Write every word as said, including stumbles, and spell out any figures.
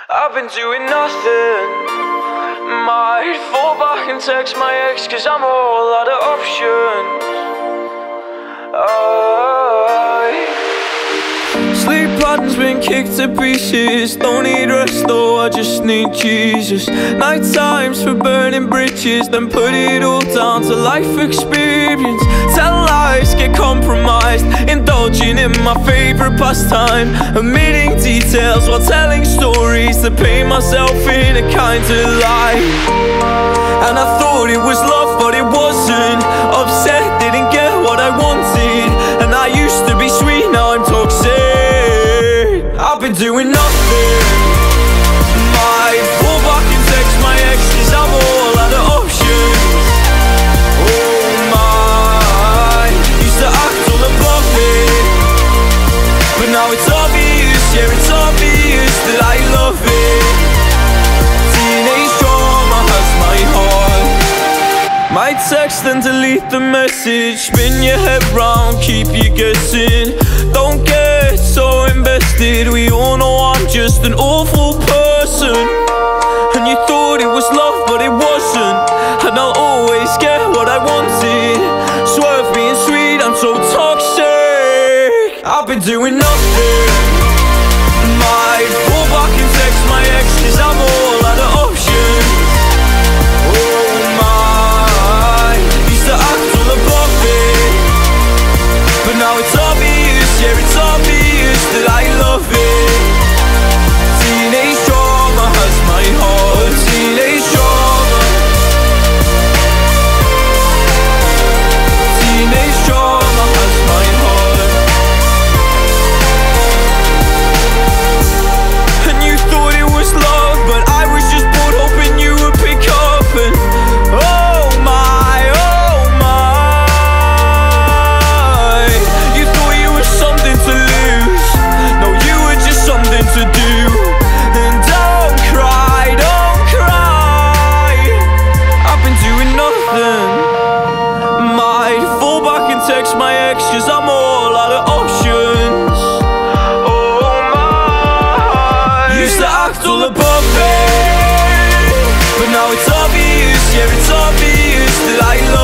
I've been doing nothing. Might fall back and text my ex, cause I'm all out of options. I... Sleep patterns been kicked to pieces. Don't need rest though, I just need Jesus. Night times for burning bridges, then put it all down to life experience. Tell lies, get compromised, indulging in my favorite pastime, omitting details while telling stories to paint myself in a kind of light. And I thought it was love, but it wasn't. Upset, didn't get what I wanted, and I used to be sweet, now I'm toxic. I've been doing nothing. Might fall back and text my ex, cause I'm all out of options. Oh my, used to act all above it, but now it's obvious, yeah it's obvious that I love it. Teenage drama has my heart. Might text and delete the message, spin your head round, keep you guessing. Don't get so invested, we all know I'm just an awful person. And you thought it was love, but it wasn't. And I'll always get what I wanted. Swerve being sweet, I'm so toxic. I've been doing nothing. Might fall back and text my ex, cause I'm all out of options. Oh my, used to act all above it, but now it's obvious, yeah it's obvious that I love it. Teenage drama has my heart. Teenage drama. Teenage drama has my heart. And you thought it was love, but I was just bored hoping you would pick up. And oh my, oh my, you thought you were something to lose. No, you were just something to do. And don't cry, don't cry, I've been doing nothing. Might fall back and text my ex, cause I'm all out of options. Oh my, used to act all above it, but now it's obvious, yeah it's obvious that I love